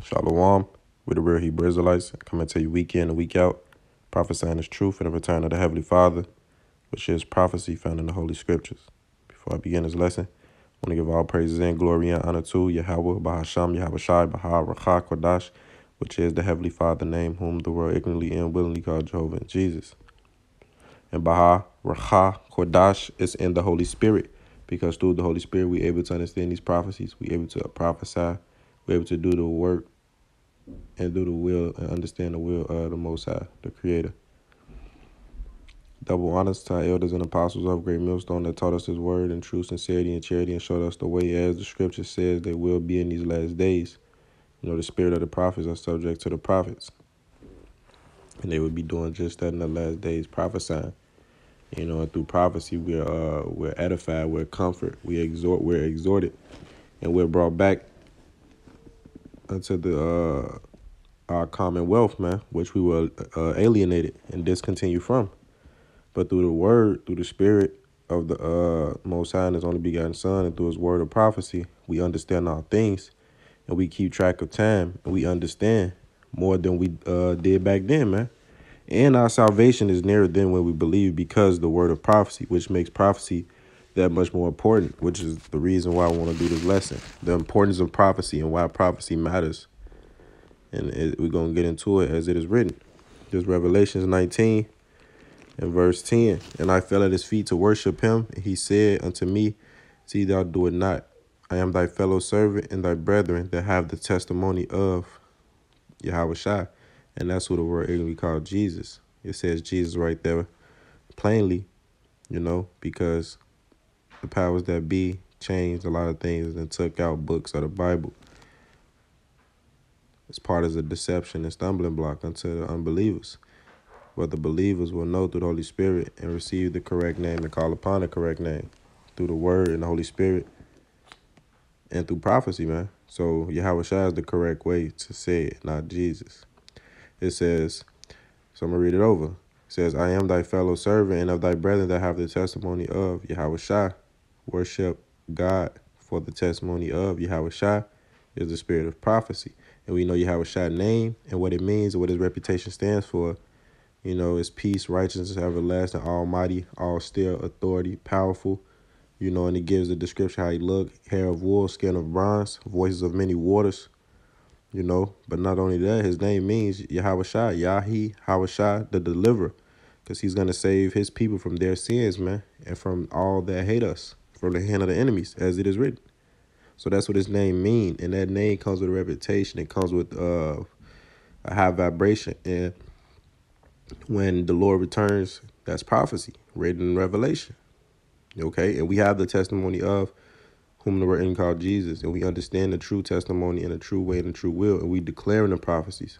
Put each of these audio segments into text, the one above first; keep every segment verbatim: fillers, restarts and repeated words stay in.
Shalom. We're the real Hebrew Israelites, coming to you week in and week out, prophesying His truth and the return of the Heavenly Father, which is prophecy found in the Holy Scriptures. Before I begin this lesson, I want to give all praises and glory and honor to Yahweh, Bahasham, Yahweh Shai, Baha, Racha, Kodash, which is the Heavenly Father name, whom the world ignorantly and willingly called Jehovah and Jesus. And Baha, Racha, Kodash is in the Holy Spirit, because through the Holy Spirit we're able to understand these prophecies, we're able to prophesy, we're able to do the work and do the will and understand the will of the Most High, the Creator. Double honors to our elders and apostles of Great Millstone that taught us His word in true sincerity and charity and showed us the way as the Scripture says they will be in these last days. You know, the spirit of the prophets are subject to the prophets, and they would be doing just that in the last days, prophesying. You know, and through prophecy, we're uh, we're edified, we're comfort, we exhort, we're exhorted, and we're brought back unto the uh, our commonwealth, man, which we were uh, alienated and discontinued from. But through the word, through the spirit of the uh, Most High and His only begotten Son, and through His word of prophecy, we understand all things, and we keep track of time, and we understand more than we uh, did back then, man. And our salvation is nearer than when we believe, because the word of prophecy, which makes prophecy that much more important, which is the reason why I want to do this lesson, the importance of prophecy and why prophecy matters. And it, we're going to get into it as it is written. This Revelations nineteen and verse ten. And I fell at His feet to worship Him. And He said unto me, see thou do it not. I am thy fellow servant and thy brethren that have the testimony of Yahweh Shai. And that's who the word ignorantly called Jesus. It says Jesus right there plainly, you know, because the powers that be changed a lot of things and took out books of the Bible. It's part of a deception and stumbling block unto the unbelievers. But the believers will know through the Holy Spirit and receive the correct name and call upon the correct name through the word and the Holy Spirit and through prophecy, man. So Yahweh Shai is the correct way to say it, not Jesus. It says, so I'm going to read it over. It says, I am thy fellow servant and of thy brethren that have the testimony of Yahweh Shai. Worship God, for the testimony of Yahweh Shai is the spirit of prophecy. And we know Yahweh Shai's name and what it means and what His reputation stands for. You know, it's peace, righteousness, everlasting, almighty, all still, authority, powerful. You know, and it gives a description how He look, hair of wool, skin of bronze, voices of many waters. You know, but not only that, His name means Yahweh Shai, Yahi, Yahweh Shai, the deliverer. Because He's going to save His people from their sins, man, and from all that hate us, from the hand of the enemies, as it is written. So that's what His name means. And that name comes with a reputation. It comes with uh, a high vibration. And when the Lord returns, that's prophecy, written in Revelation. Okay? And we have the testimony of whom the word in called Jesus. And we understand the true testimony and the true way and the true will. And we declare in the prophecies.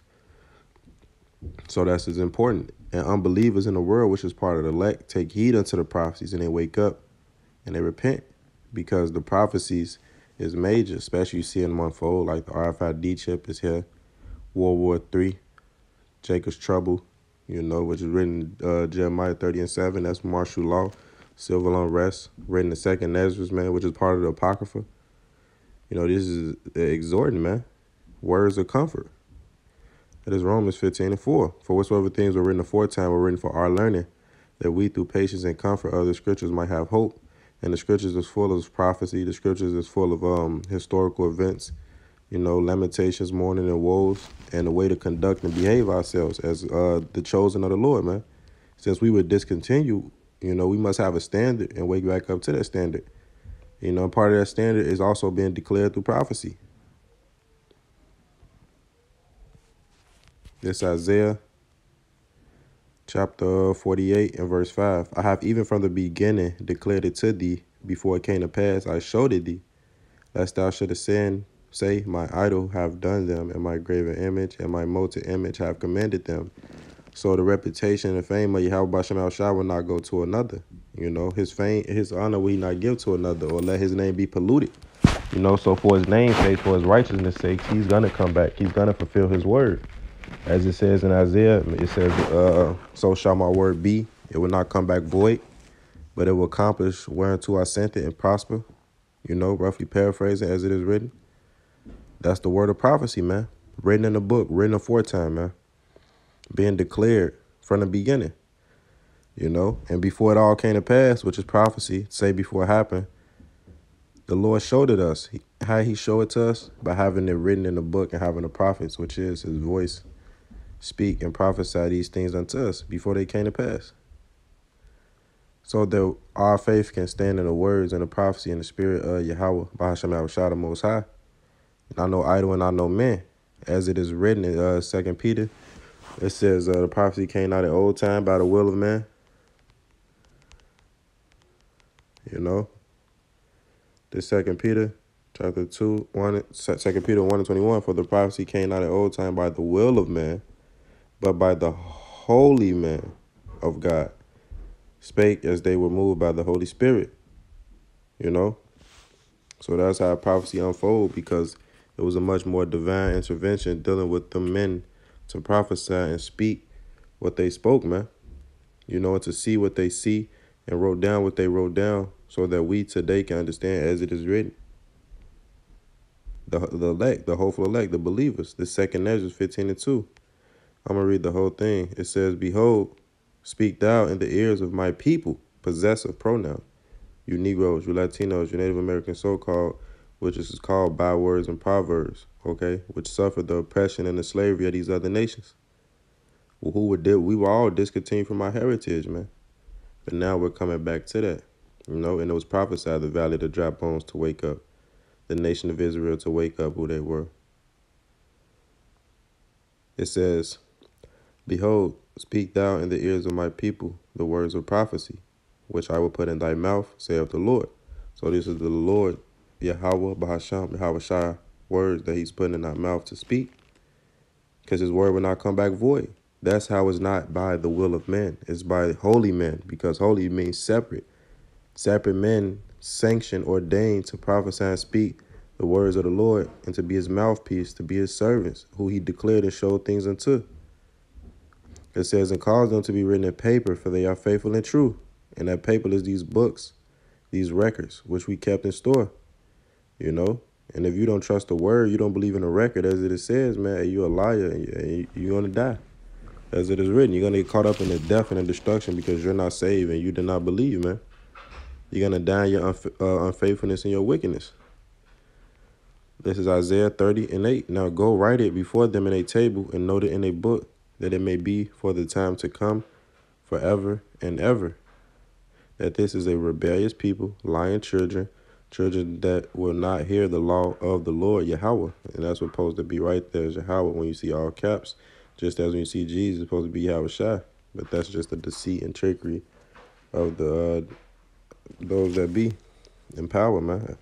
So that's as important. And unbelievers in the world, which is part of the elect, take heed unto the prophecies and they wake up and they repent. Because the prophecies is major, especially you see in them unfold, like the R F I D chip is here, World War Three, Jacob's Trouble, you know, which is written uh, Jeremiah thirty and seven. That's martial law, civil unrest, written the second Ezra's, man, which is part of the Apocrypha. You know, this is exhorting, man. Words of comfort. It is Romans fifteen and four. For whatsoever things were written aforetime were written for our learning, that we through patience and comfort of the Scriptures might have hope. And the Scriptures is full of prophecy. The Scriptures is full of um historical events, you know, lamentations, mourning, and woes, and the way to conduct and behave ourselves as uh, the chosen of the Lord, man. Since we would discontinue, you know, we must have a standard and wake back up to that standard. You know, part of that standard is also being declared through prophecy. This Isaiah chapter forty-eight and verse five. I have even from the beginning declared it to thee, before it came to pass, I showed it thee, lest thou shouldest sin, say, my idol have done them, and my graven image and my molten image have commanded them. So the reputation and fame of Yahweh B'Shem Shai will not go to another. You know, his fame, his honor will He not give to another, or let His name be polluted. You know, so for His name's sake, for His righteousness' sake, He's going to come back. He's going to fulfill His word. As it says in Isaiah, it says, uh, so shall my word be. It will not come back void, but it will accomplish whereunto I sent it and prosper. You know, roughly paraphrasing as it is written. That's the word of prophecy, man. Written in the book, written aforetime, man. Being declared from the beginning, you know. And before it all came to pass, which is prophecy, say before it happened, the Lord showed it us. He, how he showed it to us? By having it written in the book and having the prophets, which is his voice, speak and prophesy these things unto us before they came to pass. So that our faith can stand in the words and the prophecy and the spirit of Yahweh, Bahashem Yahushua the Most High. And I know idol and I know men. As it is written in uh, Second Peter, it says uh, the prophecy came out at old time by the will of man. You know, this Second Peter chapter two, one, Second Peter one and twenty-one, for the prophecy came out at old time by the will of man, but by the holy man of God, spake as they were moved by the Holy Spirit. You know, so that's how prophecy unfold, because it was a much more divine intervention dealing with the men to prophesy and speak what they spoke, man. You know, and to see what they see and wrote down what they wrote down, so that we today can understand as it is written. The the elect, the hopeful elect, the believers. The second Ezra fifteen and two. I'm going to read the whole thing. It says, behold, speak thou in the ears of my people, possessive pronoun. You Negroes, you Latinos, you Native Americans, so-called, which is called bywords and proverbs, okay, which suffered the oppression and the slavery of these other nations. Well, who were did we were all discontinued from our heritage, man. But now we're coming back to that, you know, and it was prophesied the valley of the dry bones to wake up, the nation of Israel to wake up who they were. It says, behold, speak thou in the ears of my people the words of prophecy, which I will put in thy mouth, saith the Lord. So this is the Lord, Yahweh, Bahasham, Yahushua, words that he's putting in our mouth to speak, because his word will not come back void. That's how it's not by the will of men. It's by holy men, because holy means separate. Separate men sanctioned, ordained to prophesy and speak the words of the Lord, and to be his mouthpiece, to be his servants, who he declared and showed things unto. It says, and cause them to be written in paper, for they are faithful and true. And that paper is these books, these records, which we kept in store, you know. And if you don't trust the word, you don't believe in the record, as it says, man, you're a liar, and you're going to die. As it is written, you're going to get caught up in the death and the destruction because you're not saved and you did not believe, man. You're going to die in your unf uh, unfaithfulness and your wickedness. This is Isaiah thirty and eight. Now go write it before them in a table and note it in a book, that it may be for the time to come, forever and ever. That this is a rebellious people, lying children, children that will not hear the law of the Lord, Yahweh. And that's what's supposed to be right there, is Yahweh, when you see all caps. Just as when you see Jesus, it's supposed to be Yahushua. But that's just the deceit and trickery of the uh, those that be in power, man.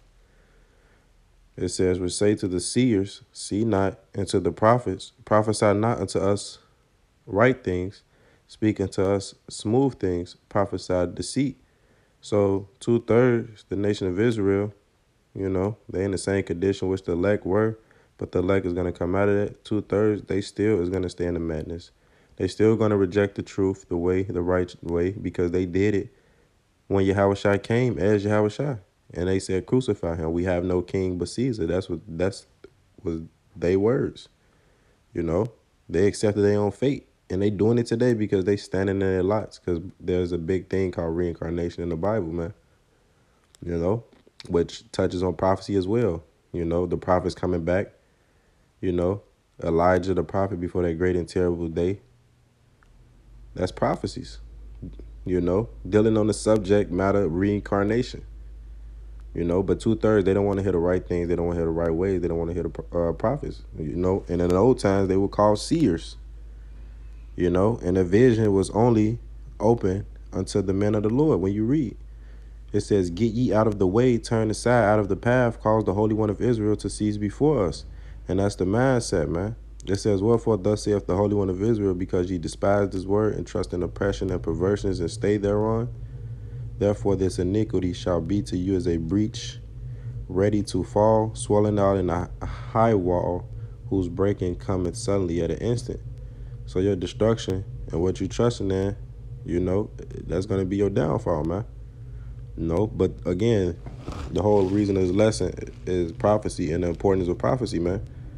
It says, we say to the seers, see not, and to the prophets, prophesy not unto us right things, speak unto us smooth things, prophesy deceit. So two-thirds, the nation of Israel, you know, they in the same condition which the elect were, but the elect is going to come out of that. Two-thirds, they still is going to stay in the madness. They still going to reject the truth, the way, the right way, because they did it when Yahushua came as Yahushua. And they said, crucify him. We have no king but Caesar. That's what that's was they words. You know, they accepted their own fate. And they doing it today because they standing in their lots, because there's a big thing called reincarnation in the Bible, man. You know, which touches on prophecy as well. You know, the prophets coming back. You know, Elijah the prophet before that great and terrible day. That's prophecies. You know, dealing on the subject matter of reincarnation. You know, but two-thirds, they don't want to hear the right things. They don't want to hear the right ways. They don't want to hear the uh, prophets, you know. And in the old times, they were called seers, you know. And the vision was only open unto the men of the Lord. When you read, it says, get ye out of the way, turn aside out of the path, cause the Holy One of Israel to cease before us. And that's the mindset, man. It says, wherefore thus saith the Holy One of Israel, because ye despised his word and trust in oppression and perversions and stay thereon. Therefore this iniquity shall be to you as a breach, ready to fall, swelling out in a high wall, whose breaking cometh suddenly at an instant. So your destruction and what you trusting in, you know, that's going to be your downfall, man. No, but again, the whole reason of this lesson is prophecy and the importance of prophecy, man.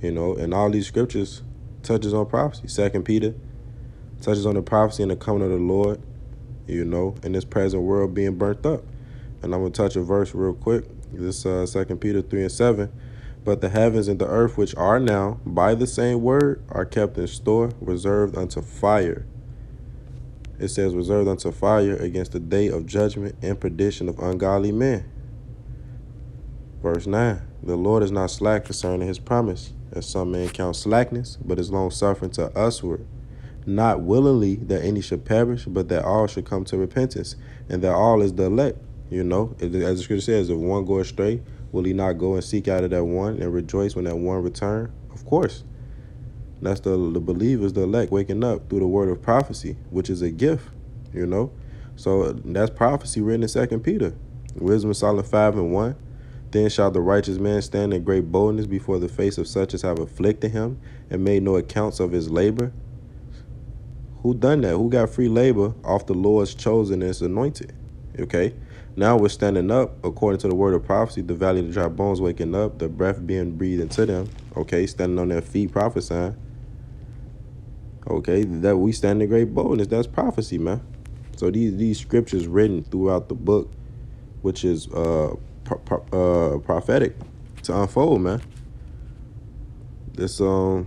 You know, and all these scriptures touches on prophecy. Second Peter touches on the prophecy and the coming of the Lord, you know, in this present world being burnt up. And I'm going to touch a verse real quick. This uh, Second Peter three and seven. But the heavens and the earth, which are now, by the same word, are kept in store, reserved unto fire. It says, reserved unto fire against the day of judgment and perdition of ungodly men. Verse nine. The Lord is not slack concerning his promise, as some men count slackness, but is long-suffering to usward, not willingly that any should perish, but that all should come to repentance, and that all is the elect. You know, as the scripture says, if one go astray, will he not go and seek out of that one and rejoice when that one return? Of course. That's the, the believers, the elect, waking up through the word of prophecy, which is a gift, you know. So that's prophecy written in Second Peter. Wisdom of Solomon five and one. Then shall the righteous man stand in great boldness before the face of such as have afflicted him and made no accounts of his labor. Who done that? Who got free labor off the Lord's chosen and his anointed? Okay. Now we're standing up according to the word of prophecy, the valley of the dry bones waking up, the breath being breathed into them. Okay. Standing on their feet prophesying. Okay. That we stand in great boldness. That's prophecy, man. So these, these scriptures written throughout the book, which is uh, pro pro uh, prophetic to unfold, man. This, um,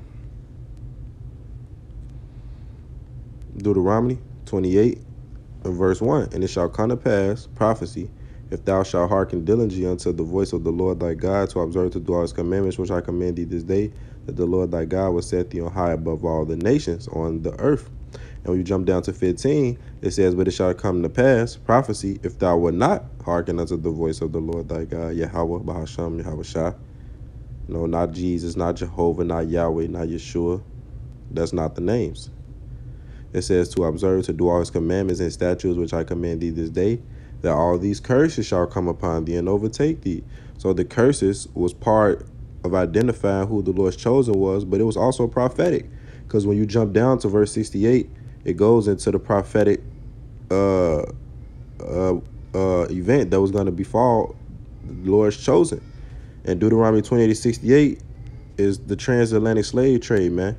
Deuteronomy twenty-eight and verse one. And it shall come to pass, prophecy, if thou shalt hearken diligently unto the voice of the Lord thy God, to observe to do all his commandments which I command thee this day, that the Lord thy God will set thee on high above all the nations on the earth. And when you jump down to fifteen, it says, but it shall come to pass, prophecy, if thou wilt not hearken unto the voice of the Lord thy God, Yahweh, Bahasham, Yahweh Shah. No, not Jesus, not Jehovah, not Yahweh, not Yeshua. That's not the names. It says to observe to do all his commandments and statutes which I command thee this day, that all these curses shall come upon thee and overtake thee. So the curses was part of identifying who the Lord's chosen was, but it was also prophetic. Because when you jump down to verse sixty-eight, it goes into the prophetic uh, uh, uh, event that was going to befall the Lord's chosen. And Deuteronomy twenty-eight to sixty-eight is the transatlantic slave trade, man.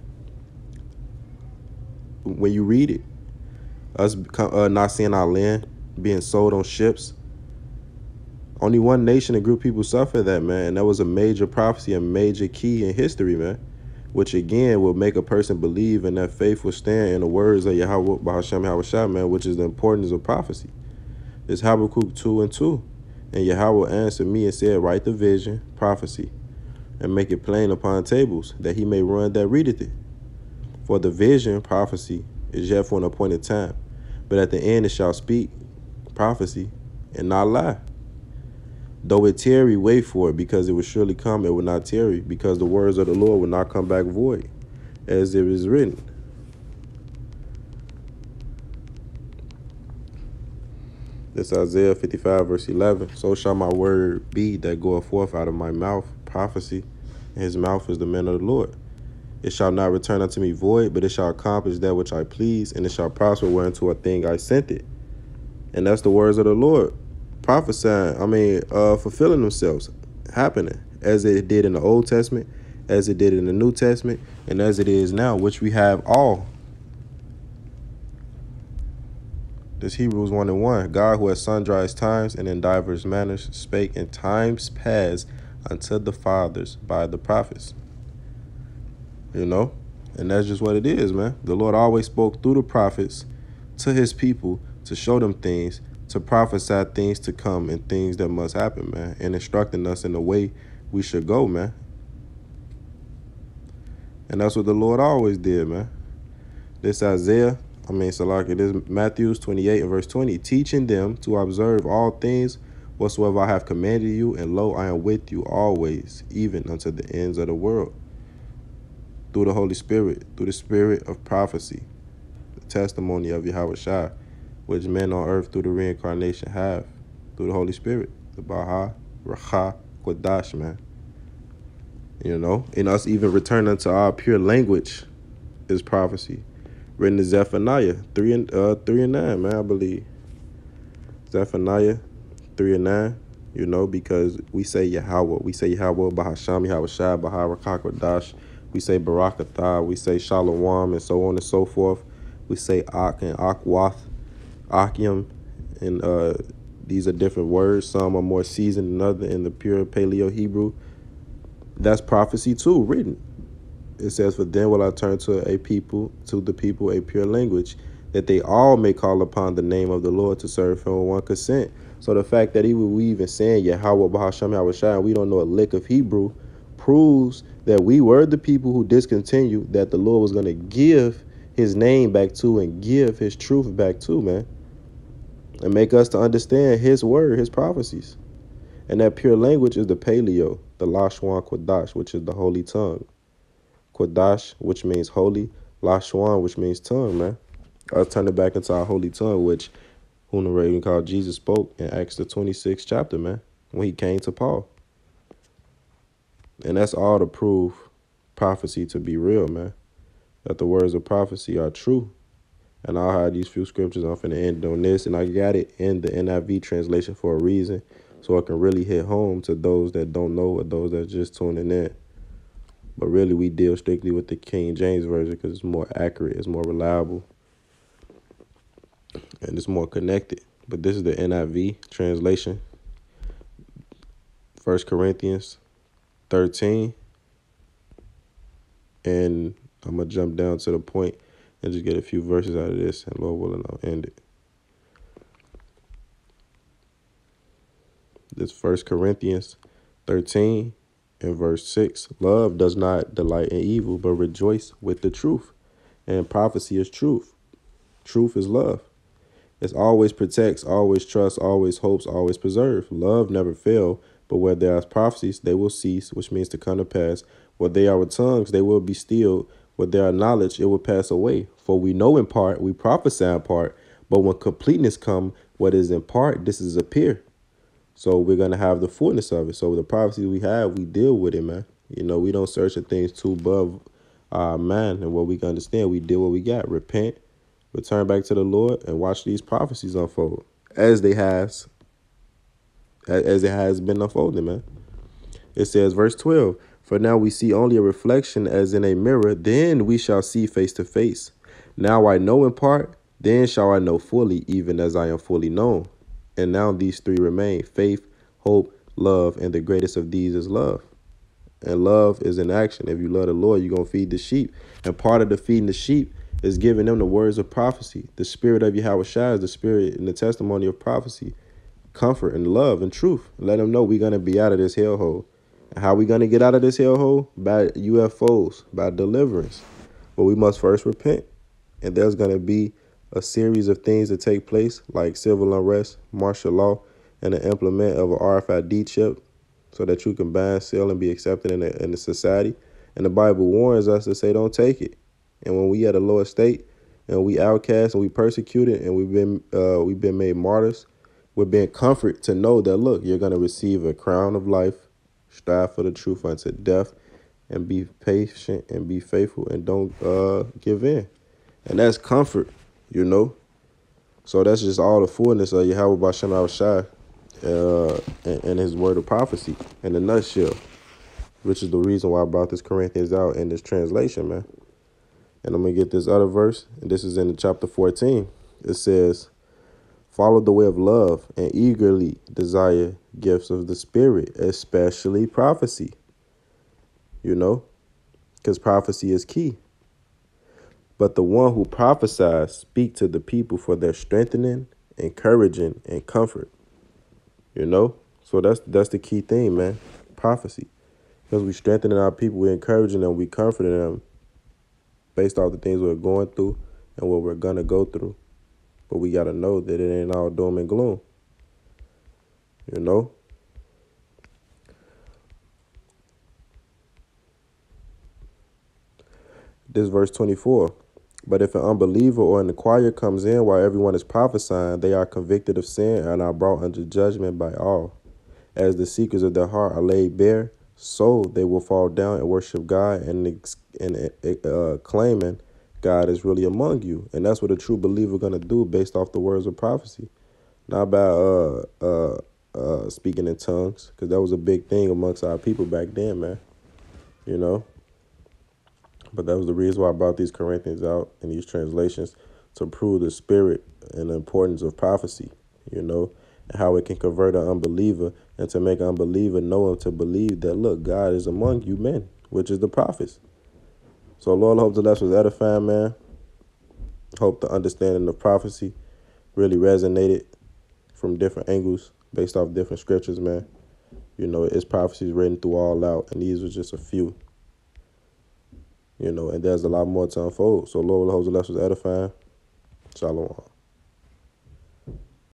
When you read it, us uh, not seeing our land, being sold on ships. Only one nation and group of people suffered that, man. And that was a major prophecy, a major key in history, man. Which, again, will make a person believe in that faith will stand in the words of Yahweh, Bahasham, Yahweh Shah, man, which is the importance of prophecy. It's Habakkuk two and two. And Yahweh answered me and said, write the vision, prophecy, and make it plain upon tables, that he may run that readeth it. For the vision, prophecy, is yet for an appointed time. But at the end it shall speak, prophecy, and not lie. Though it tarry, wait for it, because it will surely come, it will not tarry, because the words of the Lord will not come back void, as it is written. This Isaiah fifty-five, verse eleven. So shall my word be that goeth forth out of my mouth, prophecy, and his mouth is the man of the Lord. It shall not return unto me void, but it shall accomplish that which I please, and it shall prosper whereunto a thing I sent it. And that's the words of the Lord. Prophesying, I mean, uh, fulfilling themselves, happening, as it did in the Old Testament, as it did in the New Testament, and as it is now, which we have all. This Hebrews one and one. God, who at sundry times and in divers manners spake in times past unto the fathers by the prophets. You know, and that's just what it is, man. The Lord always spoke through the prophets to his people to show them things, to prophesy things to come and things that must happen, man, and instructing us in the way we should go, man. And that's what the Lord always did, man. This Isaiah, I mean, Salaki, this Matthew twenty-eight and verse twenty, teaching them to observe all things whatsoever I have commanded you, and lo, I am with you always, even unto the ends of the world. Through the Holy Spirit, through the spirit of prophecy, the testimony of Yahweh Shai, which men on earth through the reincarnation have, through the Holy Spirit, the Baha, Racha, Kodash, man. You know, and us even returning unto our pure language is prophecy. Written in Zephaniah three and uh three and nine, man, I believe. Zephaniah three and nine. you know, because we say Yahweh, we say Yahweh, Bahasham, Yahweh Shai, Baharakakadash, we say Barakatah, we say Shalom, and so on and so forth. We say Ak and Akwath, Akim, and uh, these are different words. Some are more seasoned than others in the pure Paleo Hebrew. That's prophecy too, written. It says, "For then will I turn to a people, to the people, a pure language, that they all may call upon the name of the Lord to serve him with one consent." So the fact that even we even saying Yahweh, Bahasham, Yahweh Shai, and we don't know a lick of Hebrew, proves that we were the people who discontinued that the Lord was going to give his name back to and give his truth back to, man, and make us to understand his word, his prophecies. And that pure language is the Paleo, the Lashwan Kodash, which is the holy tongue. Kodash, which means holy, Lashwan, which means tongue, man. Us turn it back into our holy tongue, which whom the raven called Jesus spoke in Acts the twenty-sixth chapter, man, when he came to Paul. And that's all to prove prophecy to be real, man. That the words of prophecy are true. And I'll have these few scriptures. I'm finna end on this. And I got it in the N I V translation for a reason, so it can really hit home to those that don't know or those that are just tuning in. But really, we deal strictly with the King James Version because it's more accurate, it's more reliable, and it's more connected. But this is the N I V translation. First Corinthians thirteen. And I'm going to jump down to the point and just get a few verses out of this. And Lord willing, I'll end it. This First Corinthians thirteen and verse six. Love does not delight in evil, but rejoice with the truth. And prophecy is truth. Truth is love. It always protects, always trusts, always hopes, always preserves. Love never fails, but where there are prophecies, they will cease, which means to come to pass. Where they are with tongues, they will be stilled. Where there are knowledge, it will pass away. For we know in part, we prophesy in part, but when completeness come, what is in part, this is appear. So we're going to have the fullness of it. So the prophecies we have, we deal with it, man. You know, we don't search the things too above our mind and what we can understand. We deal what we got. Repent, return back to the Lord, and watch these prophecies unfold as they has, as it has been unfolding, man. It says, verse twelve, "For now we see only a reflection as in a mirror, then we shall see face to face. Now I know in part, then shall I know fully, even as I am fully known. And now these three remain, faith, hope, love, and the greatest of these is love." And love is in action. If you love the Lord, you're going to feed the sheep. And part of the feeding the sheep is giving them the words of prophecy. The spirit of Yahweh Shai is the spirit and the testimony of prophecy, comfort and love and truth. Let them know we're going to be out of this hellhole. And how we going to get out of this hellhole? By U F Os, by deliverance. But we must first repent. And there's going to be a series of things that take place, like civil unrest, martial law, and the implement of an R F I D chip so that you can buy, sell, and be accepted in the, in the society. And the Bible warns us to say, don't take it. And when we at a lower state and we outcast and we persecuted and we've been uh, we've been made martyrs, we're being comforted to know that, look, you're going to receive a crown of life, strive for the truth unto death, and be patient and be faithful and don't uh, give in. And that's comfort, you know. So that's just all the fullness of Yahweh Bashem Awashai uh, and, and his word of prophecy in a nutshell, which is the reason why I brought this Corinthians out in this translation, man. And I'm going to get this other verse, and this is in chapter fourteen. It says, "Follow the way of love and eagerly desire gifts of the Spirit, especially prophecy." You know, because prophecy is key. "But the one who prophesies speak to the people for their strengthening, encouraging, and comfort." You know, so that's that's the key thing, man. Prophecy, because we strengthening our people, we encouraging them, we comforting them, based off the things we're going through and what we're gonna go through. But we gotta know that it ain't all doom and gloom. You know. This verse twenty-four. "But if an unbeliever or an inquirer comes in while everyone is prophesying, they are convicted of sin and are brought under judgment by all. As the secrets of their heart are laid bare, so they will fall down and worship God and, and uh, claiming God is really among you." And that's what a true believer going to do based off the words of prophecy. Not by uh, uh, uh, speaking in tongues, because that was a big thing amongst our people back then, man. You know? But that was the reason why I brought these Corinthians out and these translations, to prove the spirit and the importance of prophecy, you know, and how it can convert an unbeliever and to make an unbeliever know and to believe that, look, God is among you men, which is the prophets. So Lord, I hope the lesson was edifying, man. Hope the understanding of prophecy really resonated from different angles based off different scriptures, man. You know, it's prophecies written through all out, and these were just a few. You know, and there's a lot more to unfold. So Lord, I hope the lesson was edifying. Shalom.